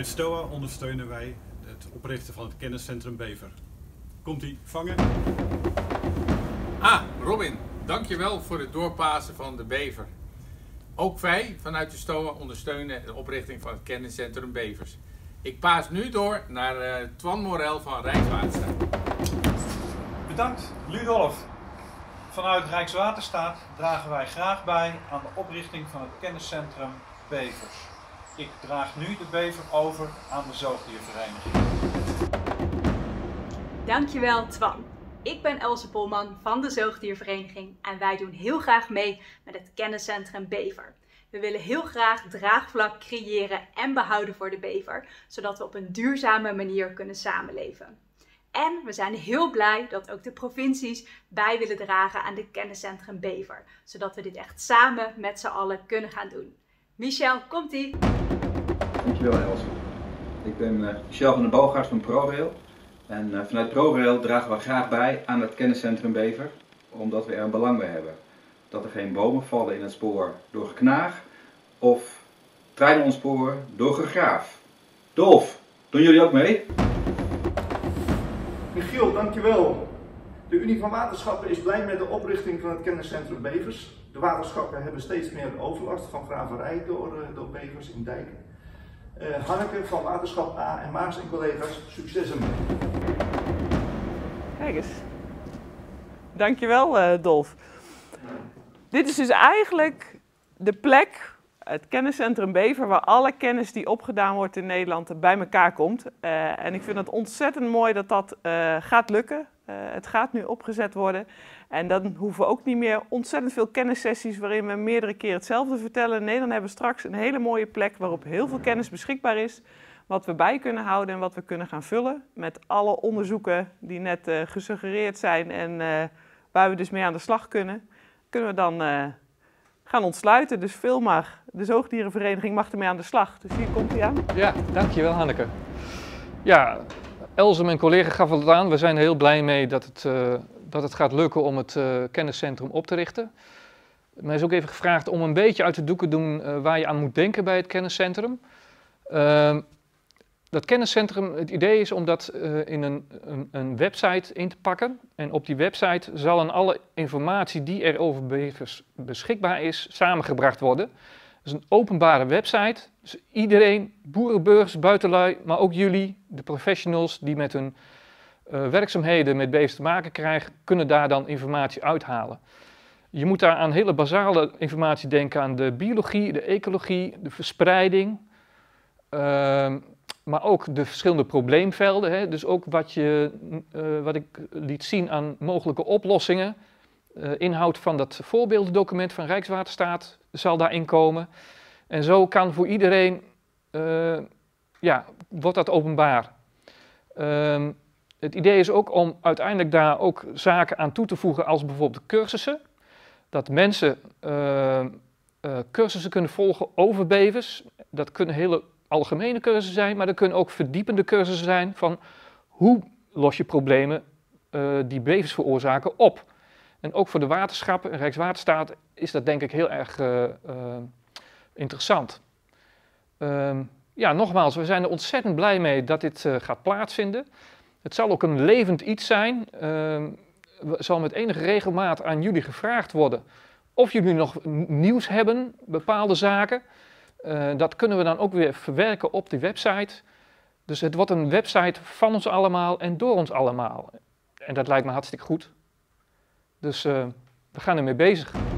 Vanuit STOA ondersteunen wij het oprichten van het kenniscentrum Bever. Komt-ie, vangen! Robin, dankjewel voor het doorpassen van de Bever. Ook wij vanuit de STOA ondersteunen de oprichting van het kenniscentrum Bevers. Ik paas nu door naar Twan Morel van Rijkswaterstaat. Bedankt, Ludolf. Vanuit Rijkswaterstaat dragen wij graag bij aan de oprichting van het kenniscentrum Bevers. Ik draag nu de Bever over aan de Zoogdiervereniging. Dankjewel Twan. Ik ben Else Polman van de Zoogdiervereniging en wij doen heel graag mee met het kenniscentrum Bever. We willen heel graag draagvlak creëren en behouden voor de bever, zodat we op een duurzame manier kunnen samenleven. En we zijn heel blij dat ook de provincies bij willen dragen aan dit kenniscentrum Bever, zodat we dit echt samen met z'n allen kunnen gaan doen. Michel, komt-ie! Dankjewel Else. Ik ben Michel van den Boogaard van ProRail. En vanuit ProRail dragen we graag bij aan het kenniscentrum Bever, omdat we er een belang bij hebben. Dat er geen bomen vallen in het spoor door geknaag of treinen ontsporen door gegraaf. Dolf, doen jullie ook mee? Michiel, dankjewel. De Unie van Waterschappen is blij met de oprichting van het kenniscentrum Bevers. De waterschappen hebben steeds meer overlast van graverij door bevers in dijken. Hanneke van Waterschap A en Maas en collega's, succes ermee. Kijk eens. Dankjewel Dolf. Dit is dus eigenlijk de plek, het kenniscentrum Bever, waar alle kennis die opgedaan wordt in Nederland bij elkaar komt. En ik vind het ontzettend mooi dat dat gaat lukken. Het gaat nu opgezet worden. En dan hoeven we ook niet meer ontzettend veel kennissessies waarin we meerdere keren hetzelfde vertellen. Nee, dan hebben we straks een hele mooie plek waarop heel veel kennis beschikbaar is. Wat we bij kunnen houden en wat we kunnen gaan vullen met alle onderzoeken die net gesuggereerd zijn en waar we dus mee aan de slag kunnen. Kunnen we dan gaan ontsluiten. Dus de Zoogdierenvereniging mag ermee aan de slag. Dus hier komt hij aan. Ja, dankjewel Hanneke. Ja, Else, mijn collega, gaf het aan. We zijn er heel blij mee dat het gaat lukken om het kenniscentrum op te richten. Mij is ook even gevraagd om een beetje uit de doeken te doen waar je aan moet denken bij het kenniscentrum. Dat kenniscentrum, het idee is om dat in een website in te pakken. En op die website zal dan alle informatie die er over bevers beschikbaar is, samengebracht worden. Het is een openbare website. Dus iedereen, boeren, burgers, buitenlui, maar ook jullie, de professionals die met hun werkzaamheden met bevers te maken krijgen, kunnen daar dan informatie uithalen. Je moet daar aan hele basale informatie denken, aan de biologie, de ecologie, de verspreiding. Maar ook de verschillende probleemvelden. Hè? Dus ook wat ik liet zien aan mogelijke oplossingen. Inhoud van dat voorbeeldendocument van Rijkswaterstaat zal daarin komen. En zo kan voor iedereen, wordt dat openbaar. Het idee is ook om uiteindelijk daar ook zaken aan toe te voegen als bijvoorbeeld cursussen. Dat mensen cursussen kunnen volgen over bevers. Dat kunnen hele algemene cursussen zijn, maar er kunnen ook verdiepende cursussen zijn van hoe los je problemen die bevers veroorzaken op. En ook voor de waterschappen en Rijkswaterstaat is dat denk ik heel erg interessant. Nogmaals, we zijn er ontzettend blij mee dat dit gaat plaatsvinden. Het zal ook een levend iets zijn. Zal met enige regelmaat aan jullie gevraagd worden of jullie nog nieuws hebben, bepaalde zaken. Dat kunnen we dan ook weer verwerken op die website. Dus het wordt een website van ons allemaal en door ons allemaal. En dat lijkt me hartstikke goed. Dus we gaan ermee bezig.